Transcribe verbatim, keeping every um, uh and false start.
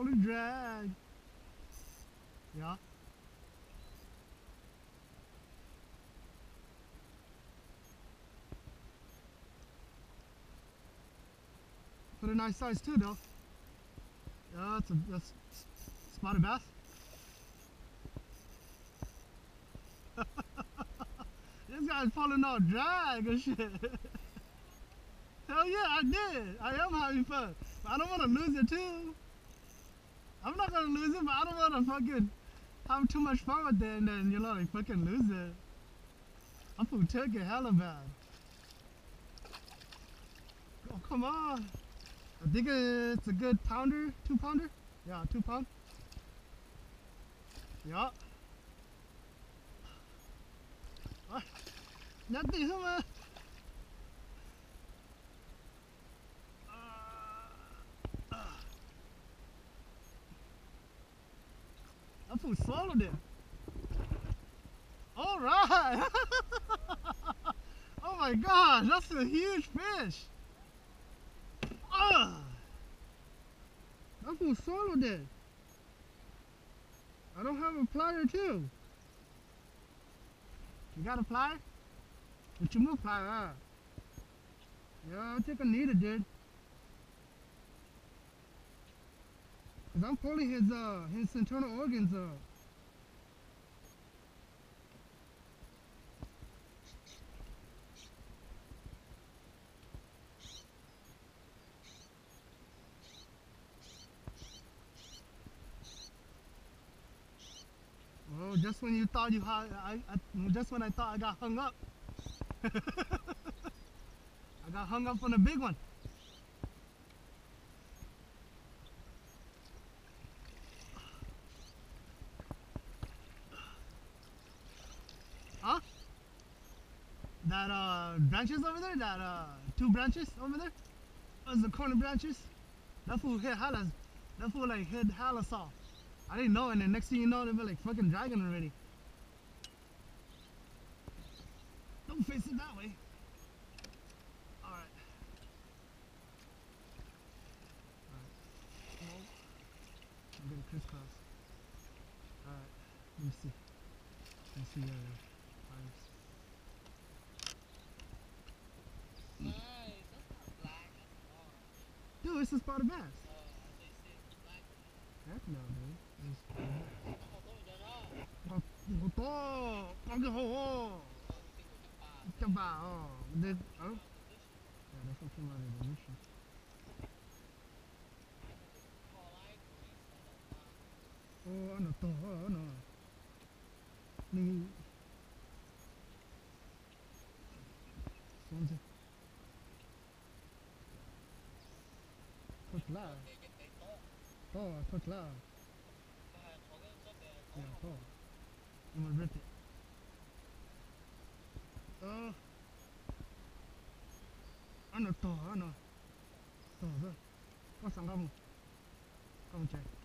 Only drag. Yeah. Pretty nice size too, though. Yeah, that's a that's spotted bass. This guy's pulling out drag and shit. Hell yeah, I did. I am having fun. But I don't want to lose it too. I'm not gonna lose it, but I don't want to fucking have too much fun with it and then, you know, like fucking lose it. I'm from Turkey, hella bad. Oh, come on. I think it's a good pounder, two pounder. Yeah, two pound. Yeah. Ah, nothing, huh? That fool swallowed it. All right. Oh my gosh, that's a huge fish. Ah, that fool swallowed it. I don't have a plier too. You got a plier? Did you move plier? Ah. Yeah, I think I need it, dude. Cause I'm pulling his uh his internal organs up. Oh, just when you thought you had, I, I just when I thought I got hung up. I got hung up on a big one. Huh? That uh branches over there, that uh two branches over there, those the corner branches. That fool hit hella, that fool like hit hella soft. I didn't know, and then next thing you know, they were like fucking dragging already. Don't face it that way. Alright. Alright. No. I'm gonna crisscross. Alright. Let me see. Let me see your eyes. Nice, that's not black, that's orange. Dude, it's a spotted bass. Oh, I thought you said black. Heck no, dude. It's spotted bass. Oh, don't you know? Oh, oh, oh, oh, Cái oh, oh, the, oh. Yeah, that's what came out of the mission. Oh, ano to, oh, ano. Ni... Swansea. Tốt là. To, tốt là. Yeah, to. I'm gonna rip it. Oh. Ano to, ano. To, to. Có sẵn không? Không chạy.